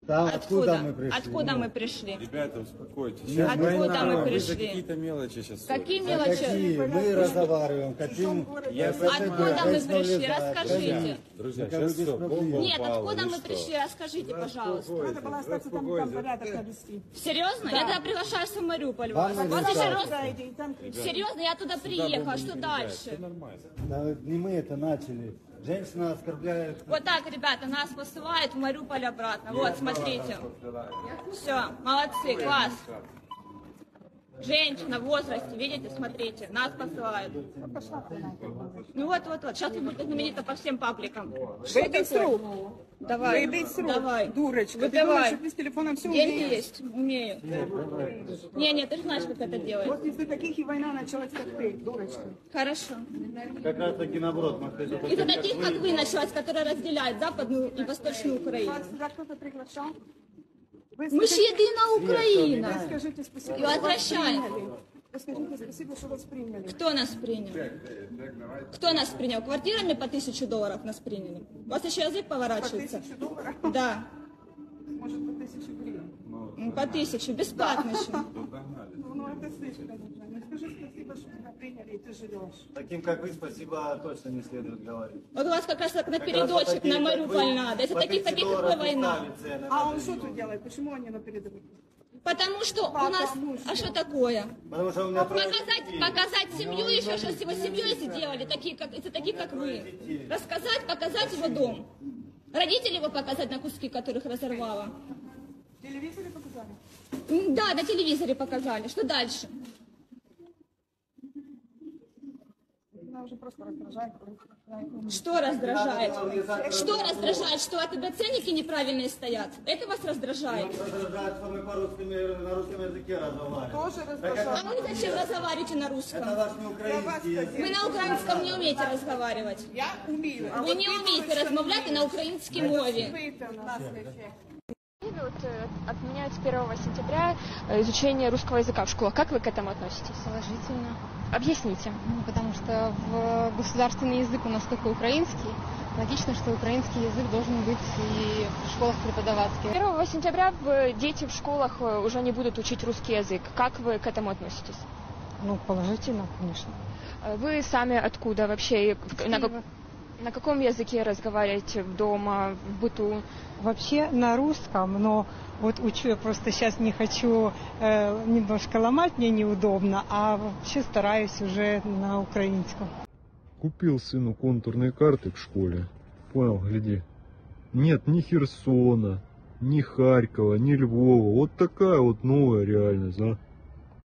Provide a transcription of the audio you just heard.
Там откуда мы пришли? Откуда мы пришли? Ребята, успокойтесь. Откуда мы Вы за пришли? какие-то мелочи сейчас. Какие Какие? мелочи? Мы разговариваем, хотим... Откуда мы пришли? Расскажите. Друзья, сейчас все. Нет, откуда мы пришли? Расскажите, пожалуйста. Надо было остаться там порядок навести. Серьезно? Я тогда приглашаю в Маріуполь вас. Вам Вот не еще жалко. раз. Зайди, и там кричи. Серьезно, я туда приехала. Что дальше? Да, не мы это начали. Женщина оскорбляет... Вот так, ребята, нас посылают в Маріуполь обратно. Вот, смотрите. Все, молодцы, класс. Женщина в возрасте, видите, смотрите, нас посылают. Ну вот. Сейчас вы будете знаменита по всем пабликам. Выйди с рук. Давай, Выйди с рук. давай. Дурочка. Вот Ты думаешь, давай. что ты с телефоном все Деньги умеешь? есть, умею. Не, ты же знаешь, как это делать. Вот из-за таких и война началась, как ты, дурочка. Хорошо. Как раз таки наоборот. Мы хотим- Из-за таких, как вы, началась, которые разделяют Западную и Восточную Украину. Вас сюда кто-то приглашал? Вы Мы ж єдина Україна. скажите спасибо, И что вас возвращаем. приняли. Вы скажите спасибо, что вас приняли. Кто нас принял? Кто нас принял? Квартирами по $1000 нас приняли. У вас еще язык поворачивается? $1000? Да. Может, по 1000 гривен. По 1000. Бесплатно еще. Ну, это слишком, конечно. Ну, скажи спасибо, что тебя приняли, и ты живешь. Таким, как вы, спасибо точно не следует говорить. Вот у вас как раз так на Как раз передочек, такие, на как Маріуполь вы, надо. Если по таких, $30 какая война? ставят цены А на он это. что тут делает? Почему они на передовой? Потому что у нас... А что такое? Потому что у меня трое детей. Показать семью еще, что с его семьей сделали, такие как вы. Рассказать, показать его дом. Родители его показать на куски, которых разорвала. В телевизоре показали? Да, на телевизоре показали. Что дальше? Она уже просто раздражает. Что раздражает? Что раздражает? Что от тебя ценники неправильные стоят? Это вас раздражает? Раздражает, что мы по-русски, на русском языке разговариваем. Тоже А раздражает. вы зачем разговариваете на русском? Это ваш не украинский язык. Вы на українському не вмієте разговаривать. Я умею. Ви не вмієте розмовляти на українській мові. Это у нас эффект. Отменяют с 1 сентября изучение русского языка в школах. Как вы к этому относитесь? Положительно. Объясните. Ну, потому что государственный язык у нас только украинский. Логично, что украинский язык должен быть и в школах преподаваться. 1 сентября дети в школах уже не будут учить русский язык. Как вы к этому относитесь? Ну, положительно, конечно. Вы сами откуда вообще? Киева. На каком языке разговариваете дома, в быту? Вообще на русском, но вот учу я просто сейчас не хочу немножко ломать, мне неудобно, а вообще стараюсь уже на украинском. Купил сыну контурные карты в школе. Понял, гляди. Нет ни Херсона, ни Харькова, ни Львова. Вот такая вот новая реальность, да?